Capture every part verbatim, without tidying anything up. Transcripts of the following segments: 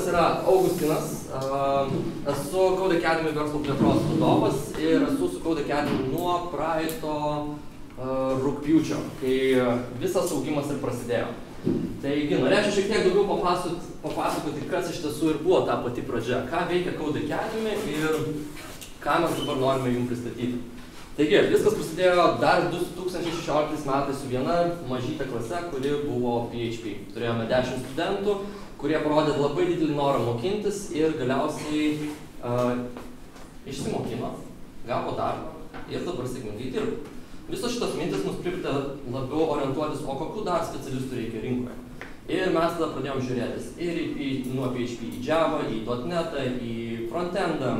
vardas yra Augustinas, esu Code Academy verslo plėtros vadovas ir esu su Code Academy nuo praeito rugpjūčio, kai visas augimas ir prasidėjo. Taigi, norėčiau šiek tiek daugiau papasakoti, papasakoti, kas iš tiesų ir buvo ta pati pradžia, ką veikia Code Academy ir ką mes dabar norime jums pristatyti. Taigi, viskas prasidėjo dar du tūkstančiai šešioliktais metais su viena mažytė klase, kuri buvo P H P. Turėjome dešimt studentų, kurie parodė labai didelį norą mokintis ir galiausiai uh, išsimokino, gavo darbą ir dabar sėkmingai dirba. Visos šitos mintis mus privertė labiau orientuotis, o kokių dar specialistų reikia rinkoje. Ir mes tada pradėjom žiūrėtis ir į, nuo P H P į Java, į .NET, į frontendą,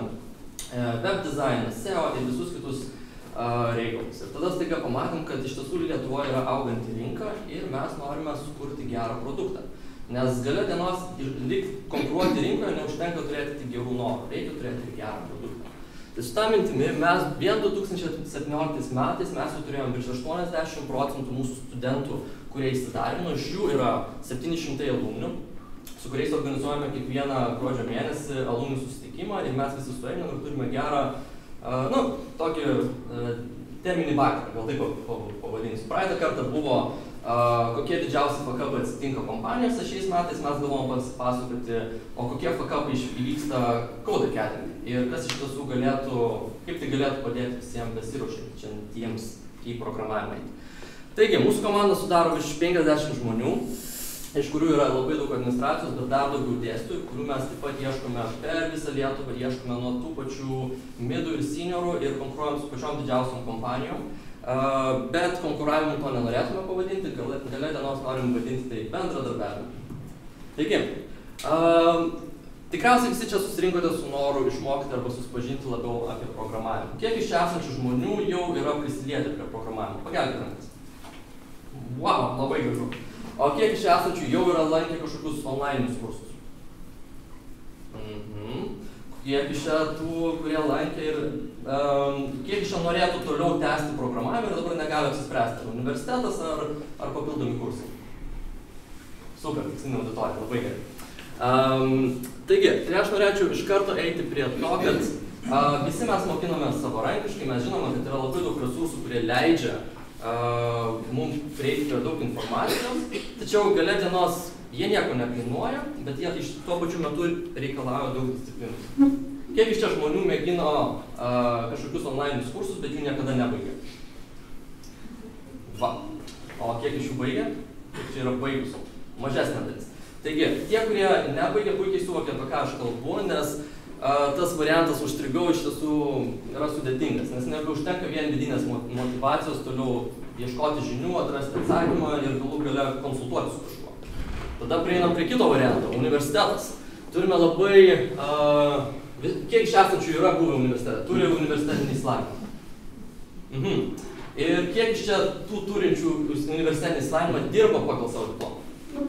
web dizainą, S E O ir visus kitus uh, reikalus. Ir tada staiga pamatėm, kad iš tiesų Lietuvoje yra auganti rinka ir mes norime sukurti gerą produktą. Nes gale dienos lyg konkuruoti rinkoje neužtenka turėti tik gerų norų, reikia turėti ir gerą produktą. Tai su tą mintimi mes vien du tūkstančiai septynioliktais metais mes jau turėjom virš aštuoniasdešimt procentų mūsų studentų, kurie įsidarbino, iš jų yra septyni šimtai alumnių, su kuriais organizuojame kiekvieną gruodžio mėnesį alumnių susitikimą ir mes visi sueinam ir turime gerą, uh, nu, tokį uh, teminį vakarą, gal taip pavadinsiu. Praeitą kartą buvo Uh, kokie didžiausi fakapai atsitinka kompanijose, šiais metais mes galvom pasakoti, o kokie fakapai įvyksta Code Academy ir kas iš tiesų galėtų, kaip tai galėtų padėti visiems besiruošiantiems į programavimą. Taigi, mūsų komanda sudaro virš penkiasdešimt žmonių, iš kurių yra labai daug administracijos, bet dar daugiau dėstytojų, kurių mes taip pat ieškome per visą Lietuvą, ieškome nuo tų pačių midų ir seniorų ir konkuruojam su pačiom didžiausiom kompanijom. Uh, bet konkuravimu to nenorėtume pavadinti, gale dienos norim vadinti tai bendradarbiavimu. Taigi, uh, tikriausiai visi čia susirinkote su noru išmokti arba susipažinti labiau apie programavimą. Kiek iš čia esančių žmonių jau yra prisilietę prie programavimo? Pakelkite rankas. Wow, labai gražu. O kiek iš čia esančių jau yra lankę kažkokius online kursus? Mhm. Kiek iš čia tų, kurie lankė ir um, kiek iš čia norėtų toliau tęsti programavimą ir dabar negali apsispręsti, ar universitetas ar, ar papildomi kursai. Super, tikslinė auditorija, labai gerai. Um, taigi, tai aš norėčiau iš karto eiti prie to, kad uh, visi mes mokiname savarankiškai, mes žinome, kad yra labai daug resursų, kurie leidžia uh, mums prieiti prie daug informacijos, tačiau gale dienos jie nieko nekainuoja, bet jie iš tuo pačiu metu reikalauja daug disciplinų. Kiek iš čia žmonių mėgino uh, kažkokius online kursus, bet jų niekada nebaigė? Va. O kiek iš jų baigė? Kiek čia yra baigusių? Mažesnė dalis. Taigi, tie, kurie nebaigė, puikiai suvokia, apie ką aš kalbu, nes uh, tas variantas užstrigau iš tiesų yra sudėtingas, nes nebeužtenka vien vidinės motyvacijos toliau ieškoti žinių, atrasti atsakymą ir galų gale konsultuoti su kažkuo. Tada prieinam prie kito varianto – universitetas. Turime labai, uh, kiek iš esančių yra buvę universitete, turi universitetinį išsilavinimą. Mhm. Ir kiek iš čia tų turinčių universitetinį išsilavinimą dirba pagal savo diplomą?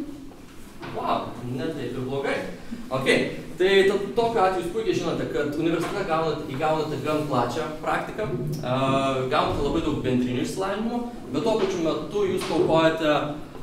Wow, ne taip ir blogai. Ok, tai tokiu atveju jūs puikiai žinote, kad universitete gaunate, įgaunate gan plačią praktiką, uh, gaunate labai daug bendrinių išsilavinimų, bet tuo pačiu metu jūs paukojate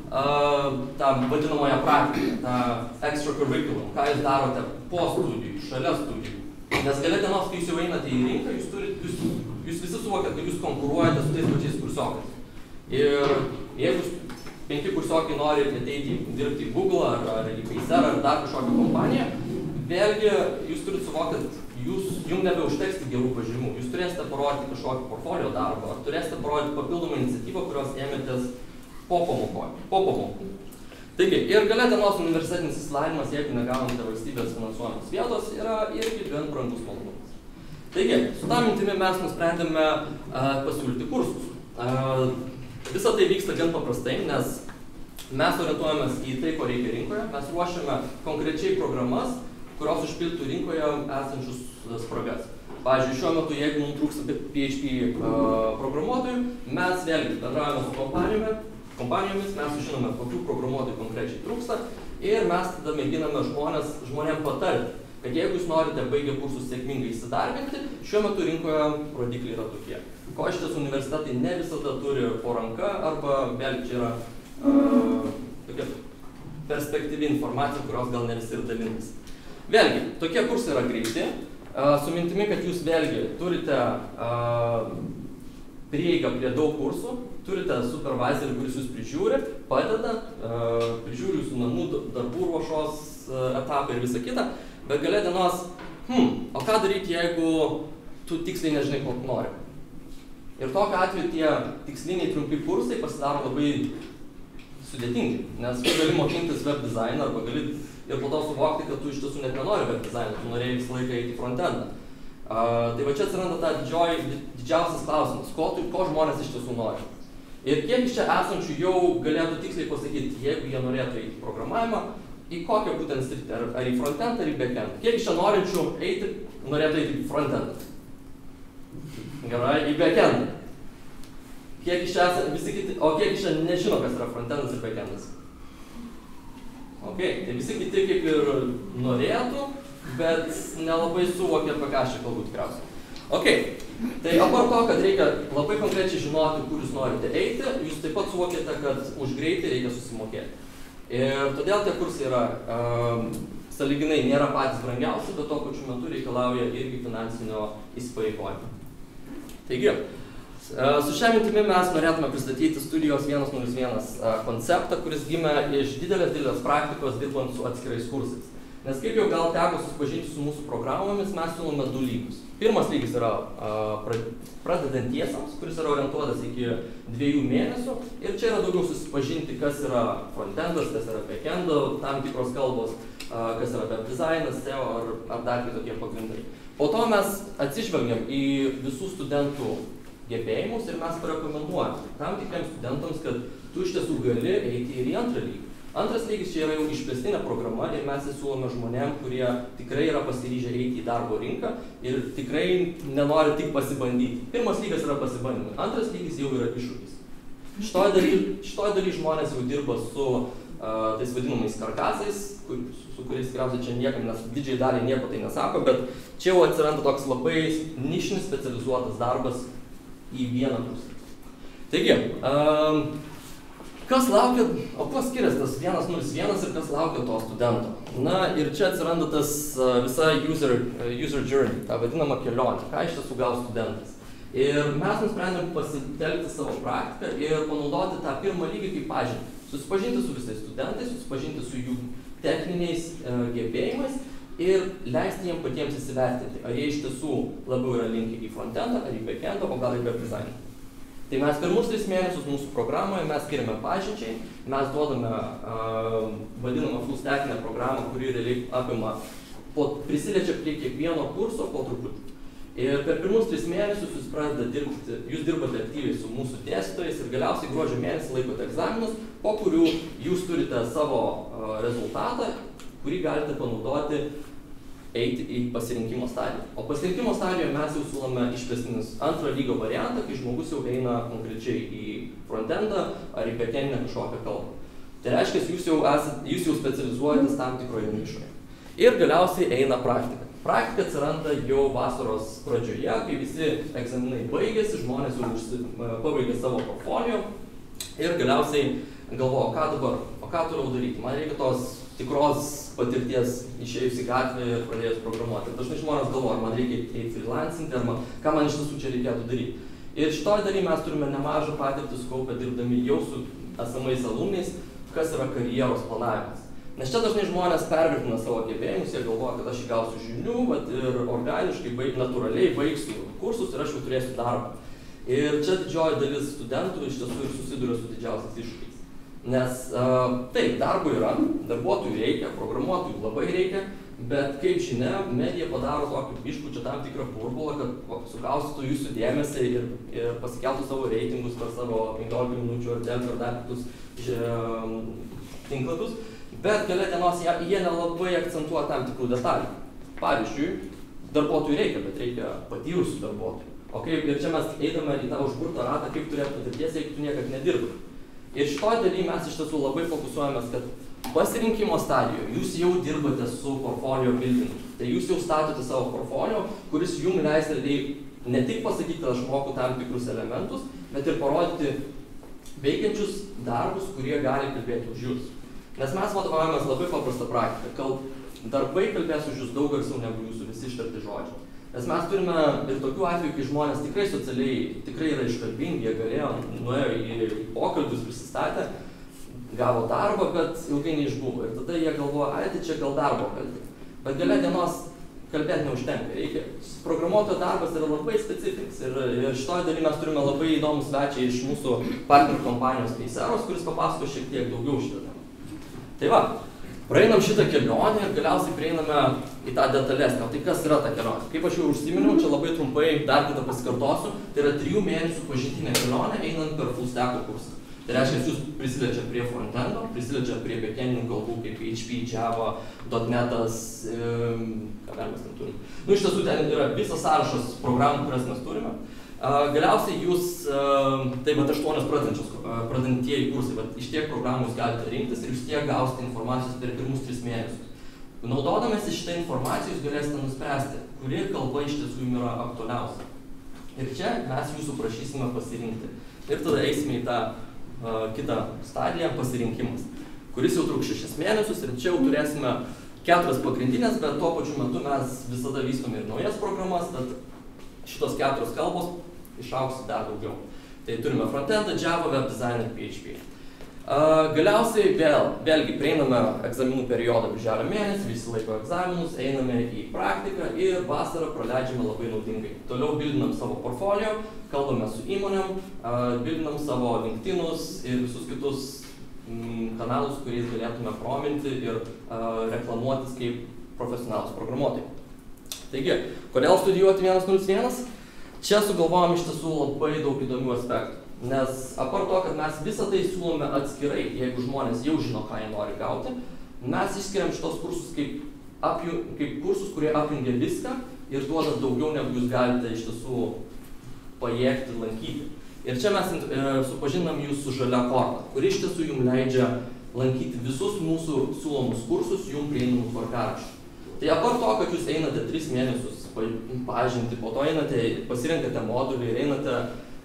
Uh, tą vadinamąją praktiką, tą extracurriculum, ką jūs darote po studijų, šalia studijų. Nes gale dienos, kai jūs jau einate į rinką, jūs, turit, jūs, jūs visi suvokiat, kad jūs konkuruojate su tais pačiais kursiokais. Ir jeigu penki kursiokai nori ateiti dirbti į Google ar, ar į Paysera ar dar kažkokią kompaniją, vėlgi jūs turit suvokti, kad jūs, jums nebeužteks tik gerų pažymų. Jūs turėsite parodyti kažkokį portfolio darbą, ar turėsite parodyti papildomą iniciatyvą, kurios ėmėtės po pamokoj, po pamokų. Taigi, ir gale dienos universitetinis išsilavinimas, jeigu negaunate valstybės finansuojamos vietos, yra irgi gan brangus malonumas. Taigi, su tą mintimi mes nusprendėme uh, pasiūlyti kursus. Uh, Visa tai vyksta gan paprastai, nes mes orientuojamės į tai, ko reikia rinkoje. Mes ruošiame konkrečiai programas, kurios užpildytų rinkoje esančius spragas. Pavyzdžiui, šiuo metu, jeigu mums trūksta P H P uh, programuotojų, mes vėlgi bendravome su kompanijomis, kompanijomis, mes sužinome, kokių programuotojų konkrečiai trūksta ir mes tada mėginame žmonės, žmonėm patarti, kad jeigu jūs norite baigę kursus sėkmingai įsidarbinti, šiuo metu rinkoje rodikliai yra tokie. Ko iš tiesų universitetai ne visada turi po ranka arba vėlgi čia yra uh, tokia perspektyvi informacija, kurios gal ne visi ir dalinasi. Vėlgi, tokie kursai yra greiti, su mintimi, kad jūs vėlgi turite prieigą prie daug kursų, turite supervisorį, kuris jūs prižiūri, padeda, prižiūri jūsų namų darbų ruošos etapą ir visą kitą, bet gale dienos, hm, o ką daryti, jeigu tu tiksliai nežinai, ko nori. Ir tokiu atveju tie tiksliniai trumpi kursai pasidaro labai sudėtingi, nes tu gali mokintis web dizainą arba gali ir po to suvokti, kad tu iš tiesų net nenori web dizainą, tu norėjai visą laiką eiti į frontendą. Uh, tai va čia atsiranda ta didžioji, didžiausias klausimas, ko, tu, ko žmonės iš tiesų nori. Ir kiek iš čia esančių jau galėtų tiksliai pasakyti, jeigu jie norėtų eiti į programavimą, į kokią būtent sritį, ar, ar į frontendą, ar į backendą. Kiek iš čia norinčių eiti, norėtų eiti į frontendą. Gerai, į backendą. Kiek iš čia, visi kiti, o kiek iš čia nežino, kas yra frontendas ir backendas. Ok, tai visi kiti kaip ir norėtų, bet nelabai suvokia, apie ką aš čia kalbu tikriausiai. Ok, tai apart to, kad reikia labai konkrečiai žinoti, kur jūs norite eiti, jūs taip pat suvokėte, kad už greitį reikia susimokėti. Ir todėl tie kursai yra, um, sąlyginai nėra patys brangiausi, bet to pačiu metu reikalauja irgi finansinio įsipareigojimo. Taigi, su šia mintimi mes norėtume pristatyti Studijos vienas nulis vienas konceptą, kuris gimė iš didelės didelės praktikos dirbant su atskirais kursais. Nes kaip jau gal teko susipažinti su mūsų programomis, mes siūlome du lygius. Pirmas lygis yra pradedantiesiems, kuris yra orientuotas iki dviejų mėnesių. Ir čia yra daugiau susipažinti, kas yra frontendas, kas yra backendo, tam tikros kalbos, kas yra web dizainas, S E O ar, ar dar kitokie pagrindai. Po to mes atsižvelgiam į visų studentų gebėjimus ir mes parekomenduojame tam tikriems studentams, kad tu iš tiesų gali eiti ir į antrą lygį. Antras lygis čia yra jau išplėstinė programa ir mes siūlome žmonėm, kurie tikrai yra pasiryžę eiti į darbo rinką ir tikrai nenori tik pasibandyti. Pirmas lygas yra pasibandymai, antras lygis jau yra iššūkis. Šitoj daly, šitoj daly žmonės jau dirba su uh, tais vadinamais karkasais, kur, su, su kuriais tikriausiai čia niekam, nes didžiai daliai nieko tai nesako, bet čia jau atsiranda toks labai nišinis specializuotas darbas į vieną pusę. Taigi, um, kas laukia, o kuo skiriasi tas vienas nulis vienas ir kas laukia to studento? Na ir čia atsiranda tas uh, visa user, uh, user journey, ta vadinama kelionė, ką iš tiesų gaus studentas. Ir mes nusprendėm pasitelkti savo praktiką ir panaudoti tą pirmą lygį kaip pažintį. Susipažinti su visais studentais, susipažinti su jų techniniais uh, gebėjimais ir leisti jiems patiems įsivertinti, ar jie iš tiesų labiau yra linkę į frontendą, ar į backendą, o gal į web dizainą. Tai mes pirmus tris mėnesius mūsų programoje mes skiriame pažinčiai, mes duodame uh, vadinamą full stackinę programą, kuri realiai apima, po, prisiliečia prie kiekvieno kurso po truputį. Ir per pirmus tris mėnesius jūs pradedate dirbti, jūs dirbate aktyviai su mūsų dėstytojais ir galiausiai gruodžio mėnesį laikote egzaminus, po kurių jūs turite savo uh, rezultatą, kurį galite panaudoti eiti į pasirinkimo stadiją. O pasirinkimo stadijoje mes jau siūlome išplėstinis antro lygio variantą, kai žmogus jau eina konkrečiai į frontendą ar į backendinę kažkokią kalbą. Tai reiškia, jūs jau, esat, jūs jau specializuojatės tam tikroje nišoje. Ir galiausiai eina praktika. Praktika atsiranda jau vasaros pradžioje, kai visi egzaminai baigėsi, žmonės jau užsi, pabaigė savo portfolio ir galiausiai galvojo, ką dabar, o ką toliau daryti. Man reikia tos tikros patirties išėjus į gatvę ir pradėjus programuoti. Dažnai žmonės galvoja, man reikia eiti freelancinti, arba ką man iš tiesų čia reikėtų daryti. Ir šitoj daly mes turime nemažą patirtį sukaupę dirbdami jau su esamais alumniais, kas yra karjeros planavimas. Nes čia dažnai žmonės pervertina savo gebėjimus, jie galvoja, kad aš įgausiu žinių, bet ir organiškai, baig, natūraliai baigsiu kursus ir aš jau turėsiu darbą. Ir čia didžioji dalis studentų iš tiesų ir susiduria su didžiausiais iššūkiais. Nes uh, taip, darbo yra, darbuotojų reikia, programuotojų labai reikia, bet kaip žinia, medija padaro tokį išpučia tam tikrą burbulą, kad sukaustytų jūsų dėmesį ir, ir pasikeltų savo reitingus per savo penkiolika minučių ar delfi ar dar kitus um, tinklapius, bet gale dienos jie, jie nelabai akcentuoja tam tikrų detalių. Pavyzdžiui, darbuotojų reikia, bet reikia patyrusių darbuotojų. O kaip, ir čia mes eidame į tą užburtą ratą, kaip turėtų patirties, jeigu tu niekad nedirbai. Ir šitoj daly mes iš tiesų labai fokusuojamės, kad pasirinkimo stadijoje jūs jau dirbate su portfolio bildingu. Tai jūs jau statote savo portfolio, kuris jums leis ne tik pasakyti, kad aš moku tam tikrus elementus, bet ir parodyti veikiančius darbus, kurie gali kalbėti už jūs. Nes mes vadovaujamės labai paprastą praktiką. Kal, darbai kalbės už jūs daug garsiau negu jūsų visi ištarti žodžiai. Nes mes turime ir tokių atvejų, kai žmonės tikrai socialiai, tikrai yra iškalbingi, jie galėjo, nuėjo į pokalbius, prisistatė, gavo darbą, bet ilgai neišbuvo. Ir tada jie galvoja, ai, tai čia gal darbo kalbė. Bet gale dienos kalbėti neužtenka. Reikia. Programuotojo darbas yra labai specifinis. Ir, ir šitoje dalyje mes turime labai įdomų svečią iš mūsų partnerių kompanijos Payseros, kuris papasako šiek tiek daugiau šitą temą. Tai va, praeinam šitą kelionę ir galiausiai prieiname į tą detalesnę. Tai kas yra ta kelionė? Kaip aš jau užsiminiau, čia labai trumpai dar kitą pasikartosiu, tai yra trijų mėnesių pažintinė kelionė einant per full stack kursą. Tai reiškia, jūs prisiliečiat prie frontendo, prisiliečiat prie backendinių kalbų kaip P H P, Java, .NETas, ką dar mes ten turim. Nu, iš tiesų, ten yra visas sąrašas programų, kurias mes turime. Galiausiai jūs, tai vat aštuonios pradantieji kursai, vat iš tiek programų jūs galite rinktis ir jūs tiek gausite informacijos per pirmus tris mėnesius. Naudodamėsi šitą informaciją jūs galėsite nuspręsti, kuri kalba iš tiesų jums yra aktualiausia. Ir čia mes jūsų prašysime pasirinkti. Ir tada eisime į tą uh, kitą stadiją, pasirinkimas, kuris jau truks šešis mėnesius ir čia jau turėsime keturias pagrindinės, bet tuo pačiu metu mes visada vystome ir naujas programas, tad šitos keturios kalbos išaugs dar daugiau. Tai turime frontendą, Java, web design ir P H P. Uh, galiausiai vėl, vėlgi prieiname egzaminų periodą birželio mėnesį, visi laiko egzaminus, einame į praktiką ir vasarą praleidžiame labai naudingai. Toliau bildinam savo portfolio, kalbame su įmonėm, uh, bildinam savo LinkedInus ir visus kitus mm, kanalus, kuriais galėtume prominti ir uh, reklamuotis kaip profesionalus programuotojai. Taigi, kodėl studijuoti vienas nulis vienas? Čia sugalvojom iš tiesų labai daug įdomių aspektų. Nes apart to, kad mes visą tai siūlome atskirai, jeigu žmonės jau žino, ką jie nori gauti, mes išskiriam šitos kursus kaip, apjung, kaip kursus, kurie apjungia viską ir duoda daugiau, negu jūs galite iš tiesų pajėgti lankyti. Ir čia mes e, supažinam jūs su žalia korta, kuri iš tiesų jums leidžia lankyti visus mūsų siūlomus kursus jums prieinamų tvarkaraščių. Tai apart to, kad jūs einate tris mėnesius pažinti, po to einate, pasirenkate modulį ir einate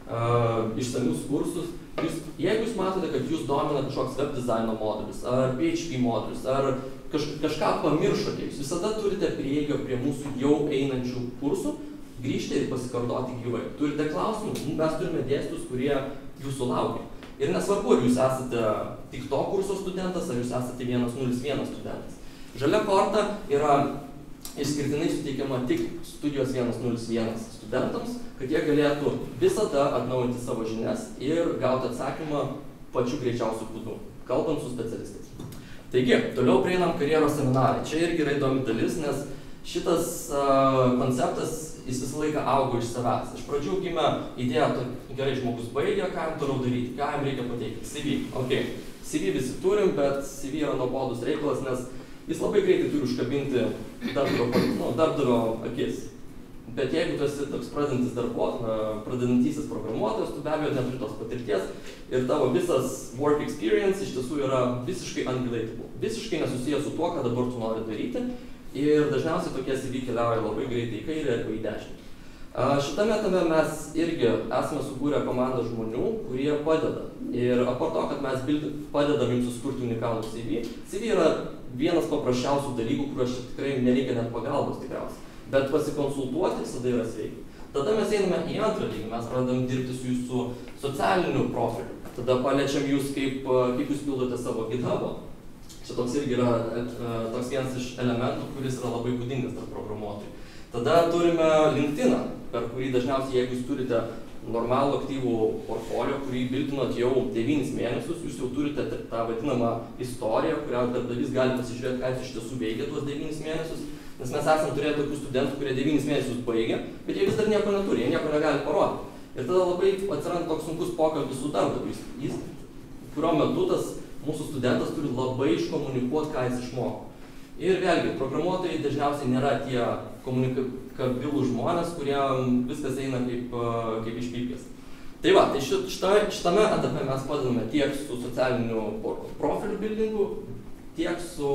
Uh, išsamius kursus, jūs, jeigu jūs matote, kad jūs domina kažkoks web dizaino modulis, ar P H P modulis, ar kaž, kažką pamiršote, jūs visada turite prieigą prie mūsų jau einančių kursų, grįžti ir pasikartoti gyvai. Turite klausimų, mes turime dėstytojus, kurie jūsų laukia. Ir nesvarbu, ar jūs esate tik to kurso studentas, ar jūs esate vienas nulis vienas studentas. Žalia korta yra išskirtinai suteikiama tik studijos vienas nulis vienas studentams, kad jie galėtų visada atnaujinti savo žinias ir gauti atsakymą pačiu greičiausiu būdu, kalbant su specialistais. Taigi, toliau prieinam karjeros seminarai. Čia irgi yra įdomi dalis, nes šitas uh, konceptas jis visą laiką augo iš savęs. Iš pradžių gimė idėja, gerai, žmogus baigė, ką jam toliau daryti, ką jam reikia pateikti. C V. Okay. C V visi turim, bet C V yra nuobodus reikalas, nes jis labai greitai turi užkabinti darbdavio, nu, darbdavio akis. Bet jeigu tu esi toks pradedantis darbuotojas, pradedantysis programuotojas, tu be abejo neturi tos patirties ir tavo visas work experience iš tiesų yra visiškai unrelatable, visiškai nesusijęs su tuo, ką dabar tu nori daryti ir dažniausiai tokie C V keliauja labai greitai į kairę arba į dešinę. Šitame tame mes irgi esame sukūrę komandą žmonių, kurie padeda. Ir apart to, kad mes padedam jums susikurti unikalų C V, C V yra vienas paprasčiausių dalykų, kuriuos tikrai nereikia net pagalbos tikriausiai. Bet pasikonsultuoti visada yra sveika. Tada mes einame į antrą lygį, mes pradedam dirbti su jūsų socialiniu profiliu. Tada paliečiam jūs, kaip, kaip jūs pildote savo GitHub'o. Čia toks irgi yra toks vienas iš elementų, kuris yra labai būdingas tarp programuotojų. Tada turime LinkedIną, per kurį dažniausiai, jeigu jūs turite normalų aktyvų portfolio, kurį bildinot jau devynis mėnesius, jūs jau turite tą vadinamą istoriją, kurią darbdavys gali pasižiūrėti, ką jūs iš tiesų veikia tuos devynis mėnesius. Nes mes esame turėję tokių studentų, kurie devynis mėnesius baigė, bet jie vis dar nieko neturi, jie nieko negali parodyti. Ir tada labai atsiranda toks sunkus pokalbis su darbdaviu, kurio metu tas mūsų studentas turi labai iškomunikuoti, ką jis išmoko. Ir vėlgi, programuotojai dažniausiai nėra tie komunikabilūs žmonės, kurie viskas eina kaip, kaip iš pypkės. Tai va, tai šita, šitame etape mes padedame tiek su socialiniu profiliu buildingu, tiek su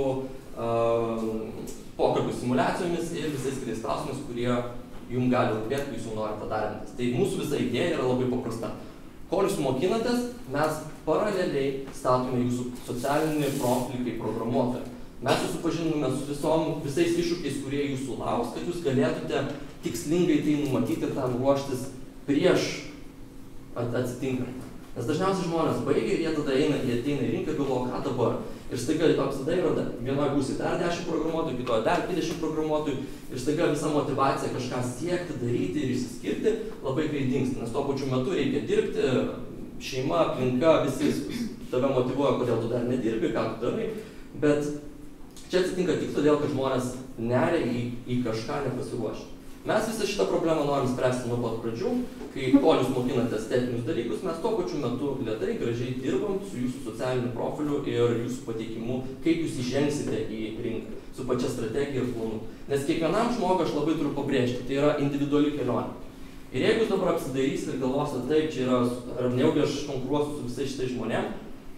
uh, pokalbių simulacijomis ir visais kitais klausimais, kurie jums gali rūpėti, kai jūs jau norite darbintis. Tai mūsų visa idėja yra labai paprasta. Kol jūs mokinatės, mes paraleliai statome jūsų socialinį profilį kaip programuotoją. Mes jūs supažinome su visom, visais iššūkiais, kurie jūsų lauks, kad jūs galėtumėte tikslingai tai numatyti ir tam ruoštis prieš atsitinkant. Nes dažniausiai žmonės baigia ir jie tada eina, jie ateina į rinką ir galvoja, ką dabar. Ir staiga apsidairo vienoje pusėje dar dešimt programuotojų, kitoje dar dvidešimt programuotojų ir staiga visa motyvacija kažką siekti, daryti ir išsiskirti labai greit dingsta. Nes tuo pačiu metu reikia dirbti, šeima, aplinka, visi tave motyvuoja, kodėl tu dar nedirbi, ką tu darai. Bet čia atsitinka tik todėl, kad žmonės neria į, į kažką nepasiruošę. Mes visą šitą problemą norim spręsti nuo pat pradžių, kai kol jūs mokinatės techninius dalykus, mes tuo pačiu metu lėtai, gražiai dirbam su jūsų socialiniu profiliu ir jūsų pateikimu, kaip jūs įžengsite į rinką, su pačia strategija ir planu. Nes kiekvienam žmogui aš labai turiu pabrėžti, tai yra individuali kelionė. Ir jeigu jūs dabar apsidairysite ir galvosite, taip, čia yra, ar nejaugi aš konkuruosiu su visais šitais žmonėm,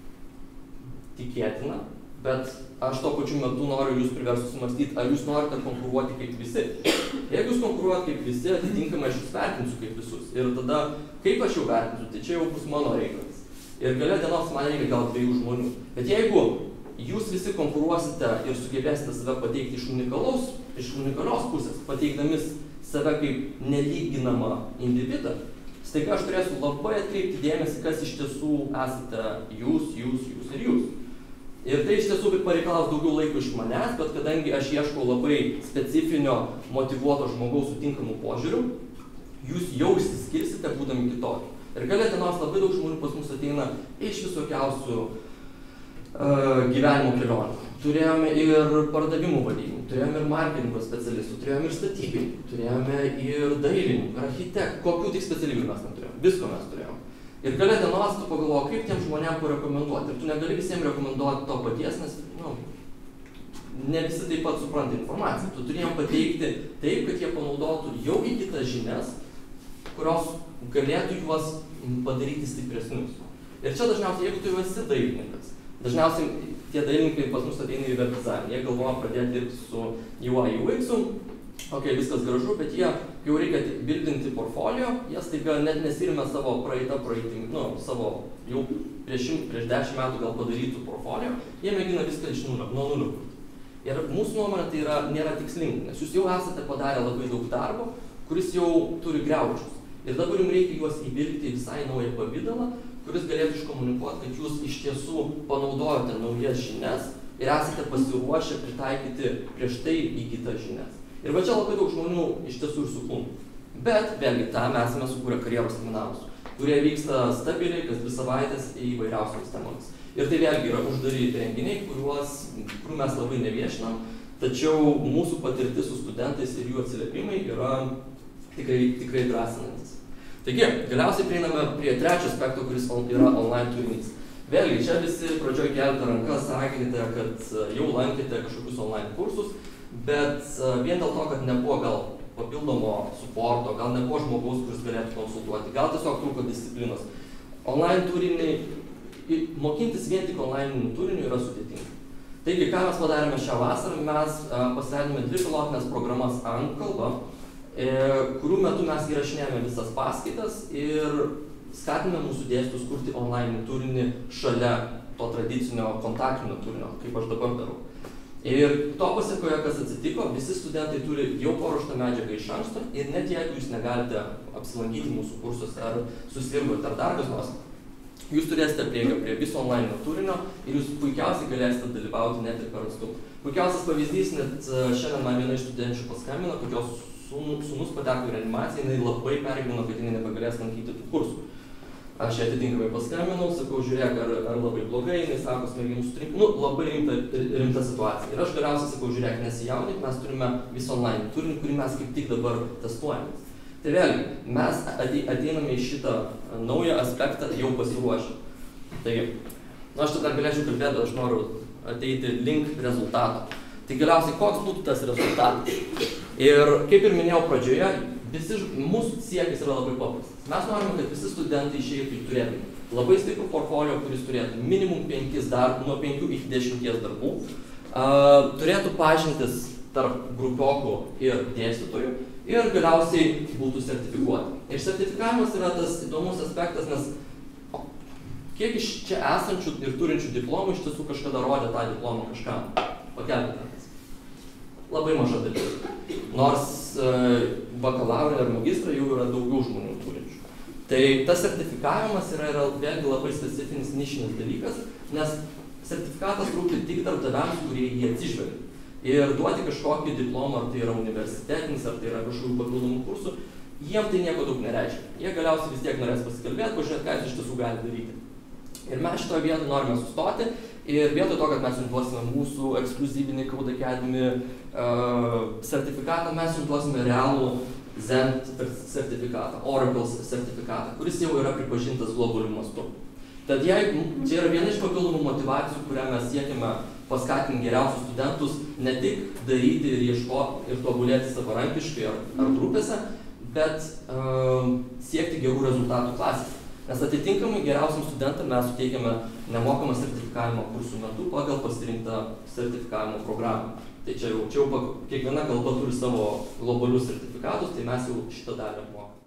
tikėtina, bet aš tuo pačiu metu noriu jūs priversti susimąstyti, ar jūs norite konkuruoti kaip visi. Jeigu jūs konkuruojate kaip visi, atitinkamai aš jūs vertinsiu kaip visus. Ir tada, kaip aš jau vertinsiu, tai čia jau bus mano reikalas. Ir gale dienos man reikia gal dviejų žmonių. Bet jeigu jūs visi konkuruosite ir sugebėsite save pateikti iš unikalaus, iš unikalios pusės, pateikdami save kaip nelyginamą individą, staiga aš turėsiu labai atkreipti dėmesį, kas iš tiesų esate jūs, jūs, jūs ir jūs. Ir tai iš tiesų pareikalaus daugiau laiko iš manęs, bet kadangi aš ieškau labai specifinio, motyvuoto žmogaus sutinkamų požiūrių, jūs jau išsiskirsite būdami kitokie. Ir gale dienos labai daug žmonių pas mus ateina iš visokiausių uh, gyvenimo kelionių. Turėjome ir pardavimų vadybų, turėjome ir marketingo specialistų, turėjome ir statybininkų, turėjome ir dailininkų, ir architektų, kokių tik specialybių mes neturėjome, visko mes turėjome. Ir gale dienos tu pagalvoji, kaip tiem žmonėm parekomenduoti. Ir tu negali visiems rekomenduoti to paties, nes nu, ne visi taip pat supranta informaciją. Tu turi jiem pateikti taip, kad jie panaudotų jau įgytas žinias, kurios galėtų juos padaryti stipresnius. Ir čia dažniausiai, jeigu tu jau esi dailininkas, dažniausiai tie dailininkai pas mus ateina į web dizainą. Jie galvoja pradėti dirbti su U I U X-u. Ok, viskas gražu, bet jie, kai jau reikia bildinti portfolio, jie staiga net nesirime savo praeitą praeitį, nu, savo jau prieš, prieš dešimt metų gal padarytų portfolio, jie mėgina viską iš nulio, nuo nulio. Ir mūsų nuomonė tai yra, nėra tikslinga, nes jūs jau esate padarę labai daug darbo, kuris jau turi griaučius. Ir dabar jums reikia juos įvilkti į visai naują pavydalą, kuris galėtų iškomunikuoti, kad jūs iš tiesų panaudojote naujas žinias ir esate pasiruošę pritaikyti prieš tai įgytas žinias. Ir va čia labai daug žmonių iš tiesų ir suklumpa. Bet vėlgi tam esame sukūrę karjeros seminarus, kurie vyksta stabiliai kas dvi savaitės įvairiausiomis temomis. Ir tai vėlgi yra uždari renginiai, kuriuos, kurių mes labai neviešinam, tačiau mūsų patirtis su studentais ir jų atsiliepimai yra tikrai, tikrai drąsinantis. Taigi, galiausiai prieiname prie trečio aspekto, kuris yra online turinys. Vėlgi, čia visi pradžioj kelti rankas, sakėte, kad jau lankėte kažkokius online kursus, bet vien dėl to, kad nebuvo gal papildomo suporto, gal nebuvo žmogaus, kuris galėtų konsultuoti, gal tiesiog trūko disciplinos. Online turinį, mokintis vien tik online turiniu yra sudėtinga. Taigi, ką mes padarėme šią vasarą, mes pasileidome dvi pilotinės programas anglų kalba, kurių metu mes įrašinėjome visas paskaitas ir skatiname mūsų dėstytojus kurti online turinį šalia to tradicinio kontaktinio turinio, kaip aš dabar darau. Ir to pasiekoje, kas atsitiko, visi studentai turi jau paruoštą medžiagą iš anksto ir net jeigu jūs negalite apsilankyti mūsų kursuose ar susirgote ar dar kas nors, jūs turėsite prieigą prie viso online turinio ir jūs puikiausiai galėsite dalyvauti net ir per atstumą. Puikiausias pavyzdys, net šiandien man viena iš studenčių paskambino, kad jos sūnus pateko į reanimaciją, jinai labai pergyveno, kad jinai nebegalės lankyti tų kursų. Aš ją atitinkamai paskambinau, sakau, žiūrėk, ar, ar labai blogai, jinai sako, smegenų sutrinimą, nu, labai rimta, rimta situacija. Ir aš galiausiai sakau, žiūrėk, nesijaudink, mes turime visą online turinį, kurį mes kaip tik dabar testuojame. Tai vėlgi, mes ateiname į šitą naują aspektą jau pasiruošę. Taigi, nu, aš tada galėčiau kalbėti, aš noriu ateiti link rezultato. Tai galiausiai, koks būtų tas rezultatas? Ir kaip ir minėjau pradžioje, visi, mūsų siekis yra labai paprastas. Mes norime, kad visi studentai išeitų ir turėtų labai stiprų portfolio, kuris turėtų minimum penkis darbų, nuo penkių iki dešimties darbų, uh, turėtų pažintis tarp grupiokų ir dėstytojų ir galiausiai būtų sertifikuoti. Ir sertifikavimas yra tas įdomus aspektas, nes kiek iš čia esančių ir turinčių diplomų iš tiesų kažkada rodė tą diplomą kažkam. pakelti rankas. Labai maža dalis. Nors bakalauro ir magistrą jau yra daugiau žmonių turinčių. Tai tas sertifikavimas yra, yra vėlgi labai specifinis nišinis dalykas, nes sertifikatas rūpi tik darbdaviams, kurie jį atsižvelgia. Ir duoti kažkokį diplomą, ar tai yra universitetinis, ar tai yra kažkokių papildomų kursų, jiem tai nieko daug nereiškia. Jie galiausiai vis tiek norės pasikalbėti, pažiūrėti, ką jis iš tiesų gali daryti. Ir mes šitoje vietoje norime sustoti ir vietoj to, kad mes jums duosime mūsų ekskliuzyvinį Code Academy uh, sertifikatą, mes jums duosime realų Zent sertifikatą, Oracle sertifikatą, kuris jau yra pripažintas globaliu mastu. Tad jeigu čia yra viena iš papildomų motyvacijų, kurią mes siekime paskatinti geriausius studentus ne tik daryti ir ieškoti ir tobulėti savarankiškai ar, ar grupėse, bet uh, siekti gerų rezultatų klasėse. Nes atitinkamai geriausiam studentam mes suteikiame nemokamą sertifikavimo kursų metu pagal pasirinktą sertifikavimo programą. Tai čia jau, čia jau kiekviena kalba turi savo globalius sertifikatus, tai mes jau šitą dalį apmokame.